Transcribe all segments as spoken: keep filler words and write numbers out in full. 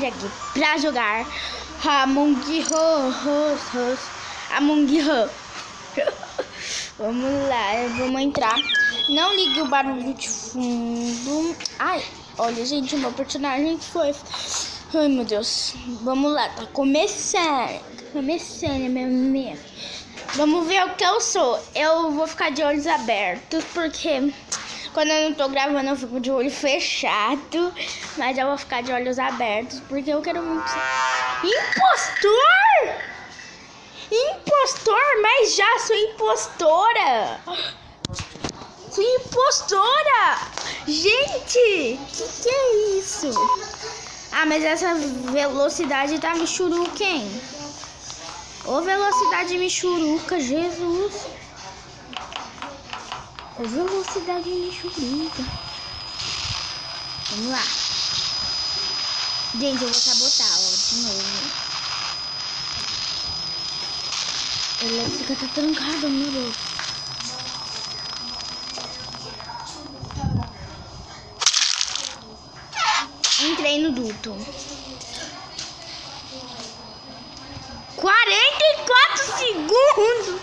aqui pra jogar Among Us. Among Us. Vamos lá, vamos entrar. Não ligue o barulho de fundo. Ai, olha, gente, o meu personagem foi. Ai, meu Deus. Vamos lá, tá começando. Começando, meu amigo. Vamos ver o que eu sou. Eu vou ficar de olhos abertos, porque quando eu não tô gravando eu fico de olho fechado. Mas eu vou ficar de olhos abertos, porque eu quero muito ser... Impostor! Impostor, mas já sou impostora. Sou impostora. Gente, que que é isso? Ah, mas essa velocidade tá me churuca, hein? Ô, velocidade me churuca, Jesus. Ô, velocidade me churuca. Vamos lá. Gente, eu vou sabotar, ó, de novo. Elétrica tá trancada, meu Deus. Entrei no duto. quarenta e quatro segundos.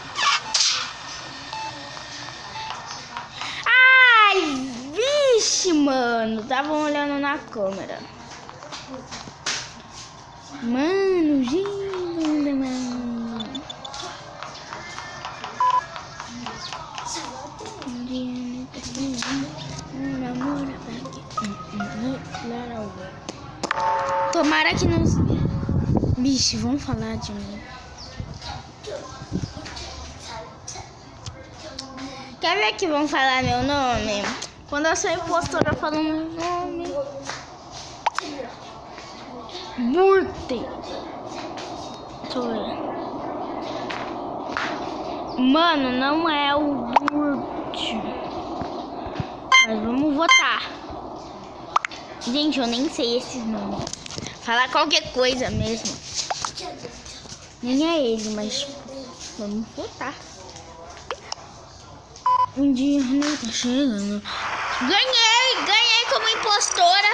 Ai, vixe, mano. Estavam olhando na câmera. Mano, gente, mano. Tomara que não... Bicho, vamos falar de mim. Quer ver que vão falar meu nome? Quando eu sou impostora, eu falo meu nome. Burte. Deixa eu ver. Mano, não é o Burte. Mas vamos votar. Gente, eu nem sei esses nomes. Falar qualquer coisa mesmo. Nem é ele, mas vamos votar. Um dia não tá chegando. Ganhei! Ganhei como impostora!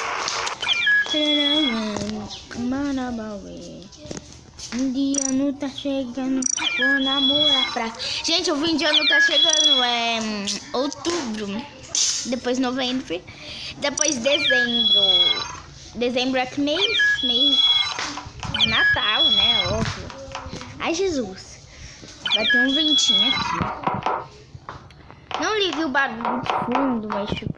Um dia não tá chegando. Vou namorar pra... Gente, o fim de ano tá chegando. É hum, outubro. Depois novembro. Depois dezembro. Dezembro é que mês? Mês Natal, né? Óbvio. Ai, Jesus. Vai ter um ventinho aqui. Não ligue o barulho de fundo, mas tipo...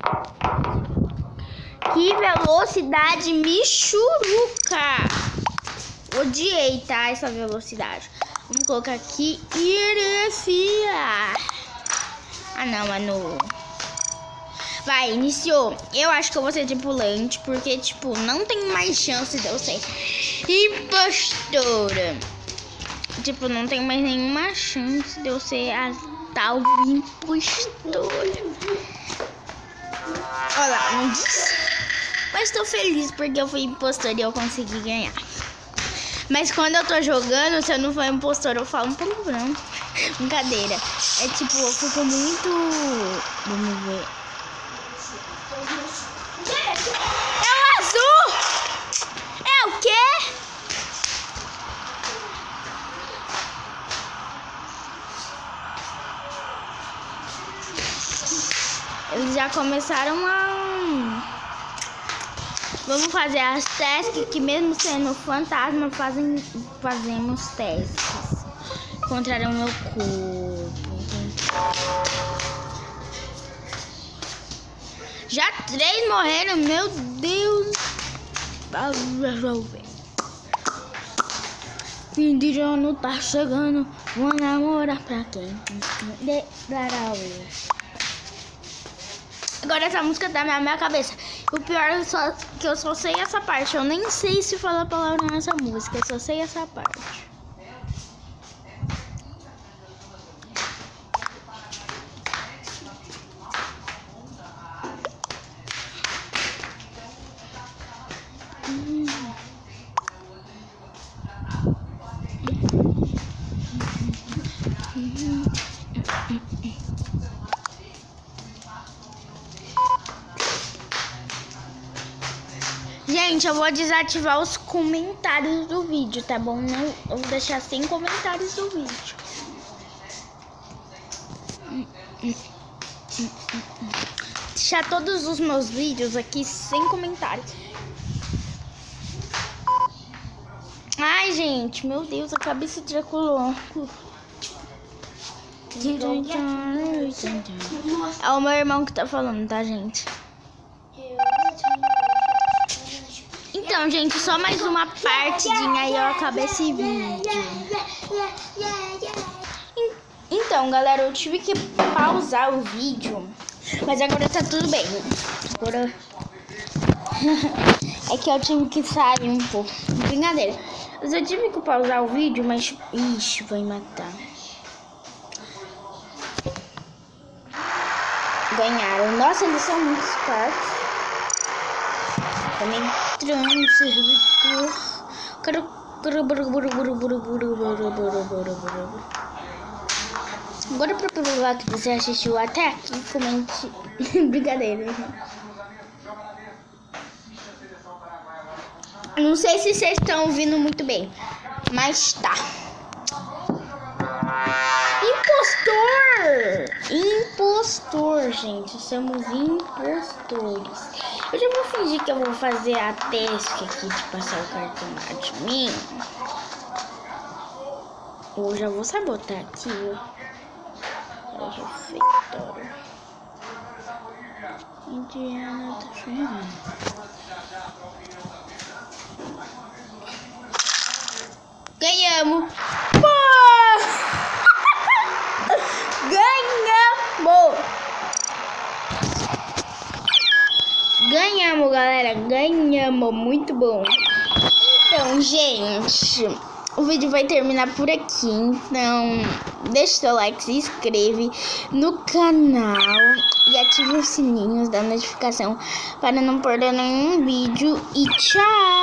Que velocidade michuruca. Odiei, tá? Essa velocidade. Vamos colocar aqui. Irefia. Ah, não, mano. Vai, iniciou. Eu acho que eu vou ser tripulante, porque, tipo, não tem mais chance de eu ser impostora. Tipo, não tem mais nenhuma chance de eu ser a tal impostora. Olha lá, não disse. Mas tô feliz porque eu fui impostora e eu consegui ganhar. Mas quando eu tô jogando, se eu não for impostora, eu falo um palavrão. Brincadeira. É tipo, eu fico muito... Vamos ver. É o azul! É o quê? Eles já começaram a... Vamos fazer as tasks que mesmo sendo fantasma, fazem, fazemos testes. Encontraram meu corpo. Já três morreram, meu Deus. Fim de ano tá chegando. Vou namorar pra quem? Agora essa música tá na minha cabeça. O pior é só, que eu só sei essa parte. Eu nem sei se fala a palavra nessa música. Eu só sei essa parte. gente, eu vou desativar os comentários do vídeo, tá bom? Não, eu vou deixar sem comentários do vídeo. Deixar todos os meus vídeos aqui sem comentários. Ai, gente, meu Deus, a cabeça tricolor. É o meu irmão que tá falando, tá, gente? Então, gente, só mais uma partidinha aí eu acabo esse vídeo. Então, galera, eu tive que pausar o vídeo, mas agora tá tudo bem. Agora é que eu tive que sair um pouco. Brincadeira. Mas eu tive que pausar o vídeo, mas ixi, vai matar. Ganharam. Nossa, eles são muito espertos. Também entrando no servidor. Agora, pra provar que você assistiu até aqui, comente. Brincadeira. Não sei se vocês estão ouvindo muito bem, mas tá. Impostor! Impostor, gente. Somos impostores. Eu já vou fingir que eu vou fazer a task aqui de passar o cartão admin. Ou já vou sabotar aqui, ó. É refeitório. Indiana tá chegando. Ganhamos! Pô! Ganhamos! Ganhamos, galera! Ganhamos! Muito bom! Então, gente, o vídeo vai terminar por aqui. Então, deixa o seu like, se inscreve no canal e ative os sininhos da notificação para não perder nenhum vídeo. E tchau!